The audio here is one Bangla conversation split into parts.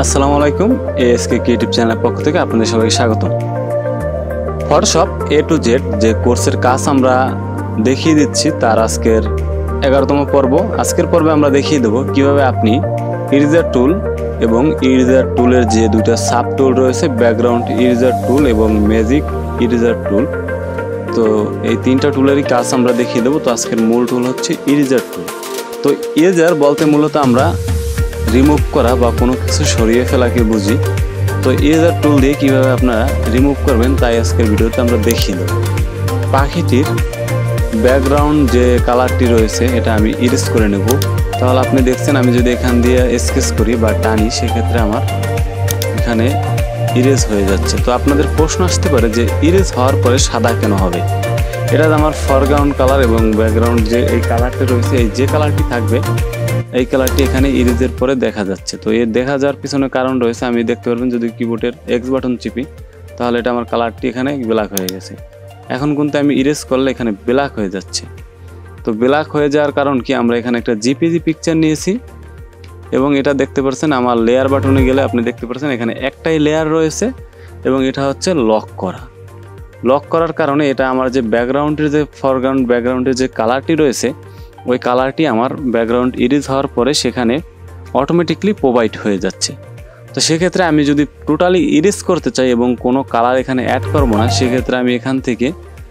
আসসালামু আলাইকুম। এএসকে ক্রিয়েটিভ চ্যানেলের পক্ষ থেকে আপনাদের সবাইকে স্বাগতম। ফটোশপ এ টু জেড যে কোর্সের কাজ আমরা দেখিয়ে দিচ্ছি তার আজকের 11তম পর্ব। আজকের পর্বে আমরা দেখিয়ে দেবো কিভাবে আপনি ইরেজার টুল এবং ইরেজার টুলের যে দুটো সাব টুল রয়েছে, ব্যাকগ্রাউন্ড ইরেজার টুল এবং ম্যাজিক ইরেজার টুল, তো এই তিনটা টুলেরই কাজ আমরা দেখিয়ে দেবো। তো আজকের মূল টুল হচ্ছে ইরেজার টুল। তো ইরেজার বলতে মূলত আমরা রিমুভ করা বা কোনো কিছু সরিয়ে ফেলাকে বুঝি। তো ইরেজার টুল দিয়ে কীভাবে আপনারা রিমুভ করবেন তাই আজকের ভিডিওতে আমরা দেখিয়ে দেব। পাখিটির ব্যাকগ্রাউন্ড যে কালারটি রয়েছে এটা আমি ইরেজ করে নেব। তাহলে আপনি দেখছেন আমি যদি এখান দিয়ে স্কেচ করি বা টানি সেক্ষেত্রে আমার এখানে ইরেজ হয়ে যাচ্ছে। তো আপনাদের প্রশ্ন আসতে পারে যে ইরেজ হওয়ার পরে সাদা কেন হবে? এটা আমার ফরগ্রাউন্ড কালার এবং ব্যাকগ্রাউন্ড যে এই কালারটি রয়েছে, এই যে কালারটি থাকবে এই কালারটি এখানে ইরেজের পরে দেখা যাচ্ছে। তো এর দেখা যাওয়ার পিছনে কারণ রয়েছে, আমি দেখতে পারবেন যদি কিবোর্ডের এক্স বাটন চিপি তাহলে এটা আমার কালারটি এখানে ব্ল্যাক হয়ে গেছে। এখন কিন্তু আমি ইরেজ করলে এখানে ব্ল্যাক হয়ে যাচ্ছে। তো ব্ল্যাক হয়ে যাওয়ার কারণ কি, আমরা এখানে একটা জিপিজি পিকচার নিয়েছি এবং এটা দেখতে পাচ্ছেন আমার লেয়ার বাটনে গেলে আপনি দেখতে পাচ্ছেন এখানে একটাই লেয়ার রয়েছে এবং এটা হচ্ছে লক করা। লক করার কারণে এটা আমার যে ব্যাকগ্রাউন্ডের যে ফরগ্রাউন্ড ব্যাকগ্রাউন্ডের যে কালারটি রয়েছে ওই কালারটি আমার ব্যাকগ্রাউন্ড ইরেজ হওয়ার পরে সেখানে অটোমেটিকলি প্রোভাইড হয়ে যাচ্ছে। তো সেক্ষেত্রে আমি যদি টোটালি ইরেজ করতে চাই এবং কোনো কালার এখানে অ্যাড করবো না, সেক্ষেত্রে আমি এখান থেকে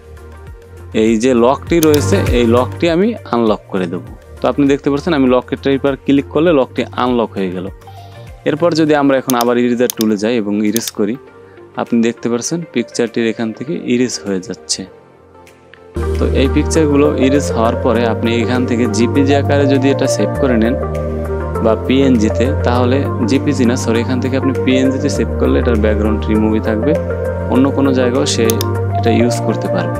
এই যে লকটি রয়েছে এই লকটি আমি আনলক করে দেবো। তো আপনি দেখতে পাচ্ছেন আমি লকটির উপর ক্লিক করলে লকটি আনলক হয়ে গেল। এরপর যদি আমরা এখন আবার ইরেজার টুলে যাই এবং ইরেজ করি, আপনি দেখতে পাচ্ছেন পিকচারটির এখান থেকে ইরেজ হয়ে যাচ্ছে। তো এই পিকচারগুলো ইরেজ হওয়ার পরে আপনি এখান থেকে জিপিজি আকারে যদি এটা সেভ করে নেন বা পিএনজিতে, তাহলে জিপিজি না সরি এখান থেকে আপনি পিএনজিতে সেভ করলে এটার ব্যাকগ্রাউন্ড রিমুভই থাকবে, অন্য কোনো জায়গাও সে এটা ইউজ করতে পারবে।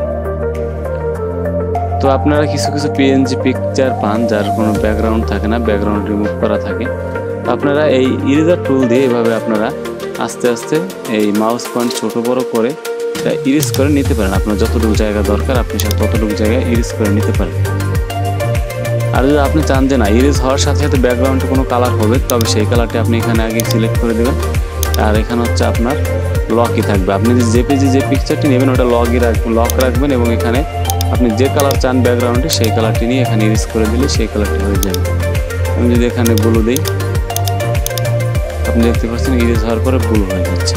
তো আপনারা কিছু কিছু পিএনজি পিকচার পান যার কোনো ব্যাকগ্রাউন্ড থাকে না, ব্যাকগ্রাউন্ড রিমুভ করা থাকে। তো আপনারা এই ইরেজার টুল দিয়ে এভাবে আপনারা আস্তে আস্তে এই মাউস পয়েন্ট ছোট বড় করে এটা ইরেজ করে নিতে পারেন। আপনার যতটুকু জায়গা দরকার আপনি ততটুকু জায়গায় ইরেজ করে নিতে পারেন। আর যদি আপনি চান যে না ইরেজ হওয়ার সাথে সাথে ব্যাকগ্রাউন্ডে কোনো কালার হবে, তবে সেই কালারটি আপনি এখানে আগে সিলেক্ট করে দেবেন। আর এখানে হচ্ছে আপনার লকই থাকবে। আপনি যে জেপিজি যে পিকচারটি নেবেন ওটা লক রাখবেন এবং এখানে আপনি যে কালার চান ব্যাকগ্রাউন্ডে সেই কালারটি নিয়ে এখানে ইরেজ করে দিলে সেই কালারটি হয়ে যাবে। আমি যদি এখানে ব্লু দিই আপনি দেখতে পাচ্ছেন ইরেজ হওয়ার পরে ব্লু হয়ে যাচ্ছে।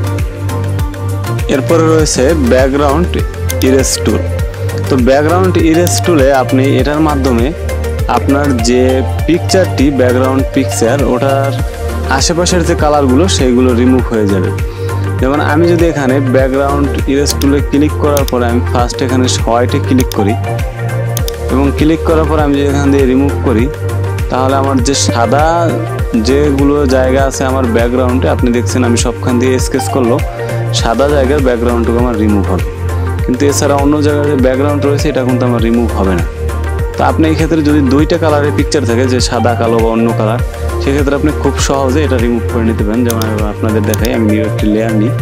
এরপরে রয়েছে ব্যাকগ্রাউন্ড ইরেজ টুল। তো ব্যাকগ্রাউন্ড ইরেজ টুলে আপনি এটার মাধ্যমে আপনার যে পিকচারটি ব্যাকগ্রাউন্ড পিকচার ওটার আশেপাশের যে কালারগুলো সেইগুলো রিমুভ হয়ে যাবে। যেমন আমি যদি এখানে ব্যাকগ্রাউন্ড ইরেজ টুলে ক্লিক করার পরে আমি ফার্স্ট এখানে হোয়াইটে ক্লিক করি এবং ক্লিক করার পরে আমি যদি এখান দিয়ে রিমুভ করি তাহলে আমার যে সাদা যেগুলো জায়গা আছে আমার ব্যাকগ্রাউন্ডে আপনি দেখছেন আমি সবখান দিয়ে স্কেচ করলো সাদা জায়গার ব্যাকগ্রাউন্ডটুকু আমার রিমুভ হবে, কিন্তু এছাড়া অন্য জায়গায় যে ব্যাকগ্রাউন্ড রয়েছে এটা কিন্তু আমার রিমুভ হবে না। তো আপনি এই ক্ষেত্রে যদি দুইটা কালারের পিকচার থাকে যে সাদা কালো বা অন্য কালার, সেক্ষেত্রে আপনি খুব সহজে এটা রিমুভ করে নিতে পারেন। যেমন আপনাদের দেখাই, আমি নিউ একটি লেয়ার নিই,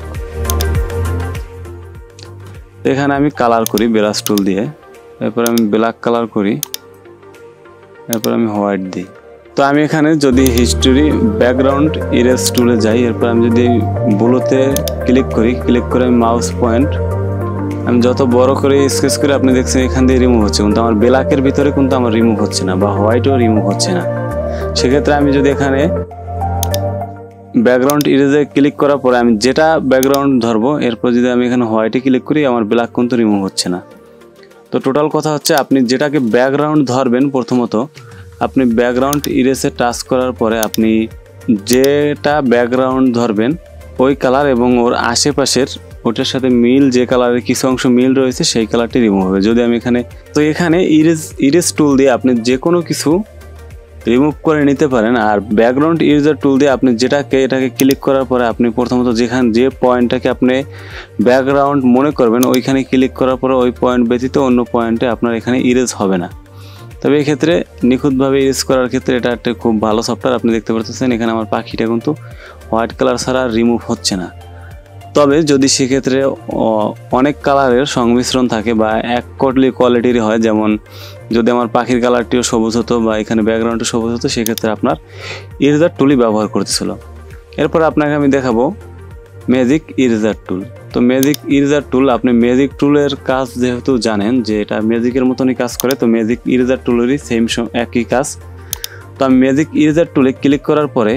এখানে আমি কালার করি ব্রাশ টুল দিয়ে, এরপর আমি ব্ল্যাক কালার করি, এরপর আমি হোয়াইট দিই। তো আমি এখানে যদি হিস্টোরি ব্যাকগ্রাউন্ড ইরেজ টুলে যাই, এরপর আমি যদি ব্লুতে ক্লিক করি, ক্লিক করে আমি মাউস পয়েন্ট আমি যত বড় করে স্কেচ করি আপনি দেখছেন এখান দিয়ে রিমুভ হচ্ছে, কিন্তু আমার ব্ল্যাকের ভিতরে কিন্তু আমার রিমুভ হচ্ছে না বা হোয়াইটও রিমুভ হচ্ছে না। সেক্ষেত্রে আমি যদি এখানে ব্যাকগ্রাউন্ড ইরেজে ক্লিক করার পরে আমি যেটা ব্যাকগ্রাউন্ড ধরবো এরপর যদি আমি এখানে হোয়াইটে ক্লিক করি আমার ব্ল্যাক কিন্তু রিমুভ হচ্ছে না। তো টোটাল কথা হচ্ছে আপনি যেটাকে ব্যাকগ্রাউন্ড ধরবেন প্রথমত আপনি ব্যাকগ্রাউন্ড ইরেজে টাচ করার পরে আপনি যেটা ব্যাকগ্রাউন্ড ধরবেন ওই কালার এবং ওর আশেপাশের ওটার সাথে মিল যে কালারের কিছু অংশ মিল রয়েছে সেই কালারটি রিমুভ হবে। যদি আমি এখানে ইরেজ টুল দিয়ে আপনি যে কোনো কিছু রিমুভ করে নিতে পারেন। আর ব্যাকগ্রাউন্ড ইরেজার টুল দিয়ে আপনি এটাকে ক্লিক করার পরে আপনি প্রথমত যে পয়েন্টটাকে আপনি ব্যাকগ্রাউন্ড মনে করবেন ওইখানে ক্লিক করার পরে ওই পয়েন্ট ব্যতীত অন্য পয়েন্টে আপনার এখানে ইরেজ হবে না। তবে এক্ষেত্রে নিখুঁতভাবে ইরেজ করার ক্ষেত্রে এটা একটা খুব ভালো সফটওয়্যার। আপনি দেখতে পাচ্ছেন এখানে আমার পাখিটা কিন্তু হোয়াইট কালার ছাড়া রিমুভ হচ্ছে না। তবে যদি সেক্ষেত্রে অনেক কালারের সংমিশ্রণ থাকে বা এক কোয়ালিটির হয়, যেমন যদি আমার পাখির কালারটিও সবুজ হতো বা এখানে ব্যাকগ্রাউন্ডও সবুজ হতো, সেক্ষেত্রে আপনার ইরেজার টুলই ব্যবহার করতেছিল। এরপর আপনাকে আমি দেখাবো ম্যাজিক ইরেজার টুল। তো ম্যাজিক ইরেজার টুল, আপনি ম্যাজিক টুলের কাজ যেহেতু জানেন যে এটা ম্যাজিকের মতনই কাজ করে, তো ম্যাজিক ইরেজার টুলেরই একই কাজ। তো আমি ম্যাজিক ইরেজার টুলে ক্লিক করার পরে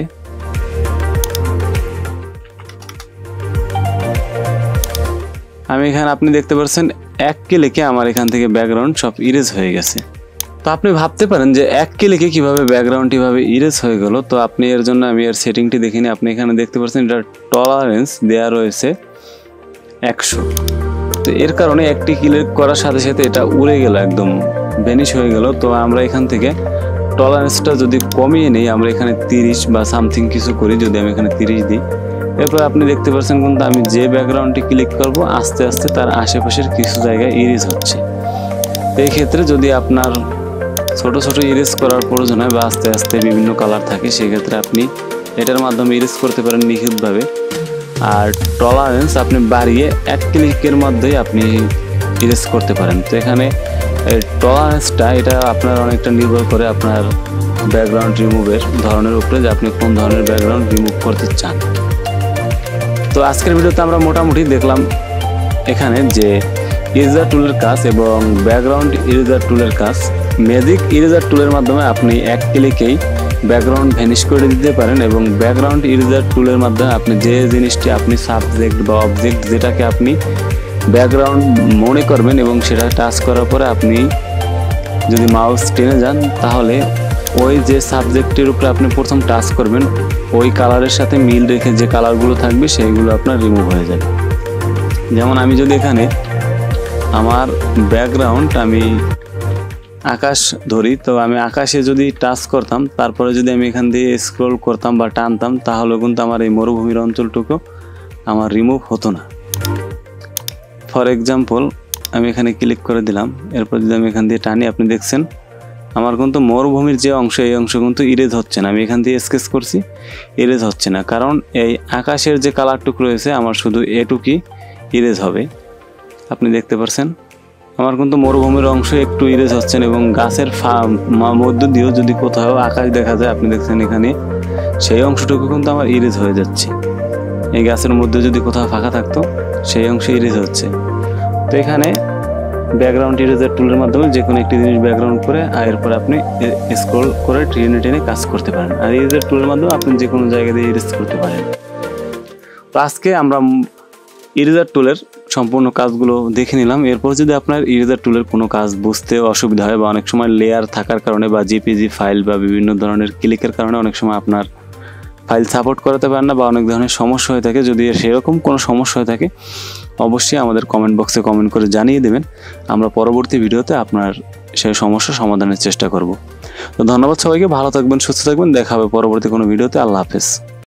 আমি এখানে আপনি দেখতে পাচ্ছেন এক ক্লিকে আমার এখান থেকে ব্যাকগ্রাউন্ড সব ইরেজ হয়ে গেছে। তো আপনি ভাবতে পারেন যে এক ক্লিকে কিভাবে ব্যাকগ্রাউন্ড কিভাবে ইরেজ হয়ে গেল। তো আপনি এর জন্য আমি এর সেটিংটি দেখিনি। আপনি এখানে দেখতে পাচ্ছেন এটা টলারেন্স দেওয়া রয়েছে 100। তো এর কারণে একটি ক্লিক করার সাথে সাথে এটা উড়ে গেল, একদম ভ্যানিশ হয়ে গেল। তো আমরা এখান থেকে টলারেন্সটা যদি কমিয়ে নিই, আমরা এখানে 30 বা সামথিং কিছু করি, যদি আমি এখানে 30 দিই, এরপর আপনি দেখতে পাচ্ছেন কিন্তু আমি যে ব্যাকগ্রাউন্ডটি ক্লিক করব আস্তে আস্তে তার আশেপাশের কিছু জায়গায় ইরেজ হচ্ছে। এই ক্ষেত্রে যদি আপনার ছোট ছোট ইরেজ করার প্রয়োজন হয় বা আস্তে আস্তে বিভিন্ন কালার থাকে, সেক্ষেত্রে আপনি এটার মাধ্যমে ইরেজ করতে পারেন নিখুঁতভাবে। আর টলারেন্স আপনি বাড়িয়ে এক ক্লিকের মধ্যেই আপনি ইরেজ করতে পারেন। তো এখানে টলারেন্সটা এটা আপনার অনেকটা নির্ভর করে আপনার ব্যাকগ্রাউন্ড রিমুভের ধরনের উপরে, যে আপনি কোন ধরনের ব্যাকগ্রাউন্ড রিমুভ করতে চান। তো আজকের ভিডিওতে আমরা মোটামুটি দেখলাম এখানে যে ইরেজার টুলের কাজ এবং ব্যাকগ্রাউন্ড ইরেজার টুলের কাজ। ম্যাজিক ইরেজার টুলের মাধ্যমে আপনি এক ক্লিকেই ব্যাকগ্রাউন্ড ভ্যানিশ করে দিতে পারেন, এবং ব্যাকগ্রাউন্ড ইরেজার টুলের মাধ্যমে আপনি যে জিনিসটি আপনি সাবজেক্ট বা অবজেক্ট যেটাকে আপনি ব্যাকগ্রাউন্ড মনে করবেন এবং সেটা টাচ করার পরে আপনি যদি মাউস টেনে যান, তাহলে ওই যে সাবজেক্টের উপরে আপনি প্রথম টাচ করবেন ওই কালারের সাথে মিল রেখে যে কালারগুলো থাকবে সেইগুলো আপনার রিমুভ হয়ে যাবে। যেমন আমি যদি এখানে আমার ব্যাকগ্রাউন্ড আমি আকাশ ধরি, তো আমি আকাশে যদি টাচ করতাম, তারপরে যদি আমি এখান দিয়ে স্ক্রল করতাম বা টানতাম, তাহলে কিন্তু আমার এই মরুভূমির অঞ্চলটুকু আমার রিমুভ হতো না। ফর এক্সাম্পল আমি এখানে ক্লিক করে দিলাম, এরপর যদি আমি এখান দিয়ে টানি, আপনি দেখছেন আমার কিন্তু মরুভূমির যে অংশ এই অংশ কিন্তু ইরেজ হচ্ছে না। আমি এখান দিয়ে স্কেচ করছি, ইরেজ হচ্ছে না, কারণ এই আকাশের যে কালারটুকু রয়েছে আমার শুধু এটুকুই ইরেজ হবে। আপনি দেখতে পাচ্ছেন আমার কিন্তু মরুভূমির অংশ একটু ইরেজ হচ্ছেন, এবং গাছের মধ্য দিয়েও যদি কোথাও আকাশ দেখা যায়, আপনি দেখছেন এখানে সেই অংশটুকু কিন্তু আমার ইরেজ হয়ে যাচ্ছে। এই গাছের মধ্যে যদি কোথাও ফাঁকা থাকতো সেই অংশে ইরেজ হচ্ছে। তো এখানে ব্যাকগ্রাউন্ড ইরেজার টুলের মাধ্যমে যে কোনো একটি জিনিস ব্যাকগ্রাউন্ড করে এরপর আপনি স্ক্রল করে টেনে টেনে কাজ করতে পারেন। আর ইরেজার টুলের মাধ্যমে আপনি যে কোনো জায়গা দিয়ে ইরেজ করতে পারেন। তো আজকে আমরা ইরেজার টুলের সম্পূর্ণ কাজগুলো দেখে নিলাম। এরপর যদি আপনার ইরেজার টুলের কোনো কাজ বুঝতে অসুবিধা হয় বা অনেক সময় লেয়ার থাকার কারণে বা জিপিজি ফাইল বা বিভিন্ন ধরনের ক্লিকের কারণে অনেক সময় আপনার ফাইল সাপোর্ট করাতে পারেন না বা অনেক ধরনের সমস্যা হয়ে থাকে, যদি সেরকম কোনো সমস্যা হয়ে থাকে অবশ্যই আমাদের কমেন্ট বক্সে কমেন্ট করে জানিয়ে দেবেন। আমরা পরবর্তী ভিডিওতে আপনার সেই সমস্যা সমাধানের চেষ্টা করব। তো ধন্যবাদ সবাইকে, ভালো থাকবেন, সুস্থ থাকবেন, দেখা হবে পরবর্তী কোনো ভিডিওতে। আল্লাহ হাফেজ।